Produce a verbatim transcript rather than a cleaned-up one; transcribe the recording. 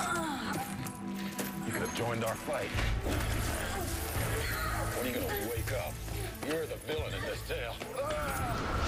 You could have joined our fight. When are you gonna wake up? You're the villain in this tale.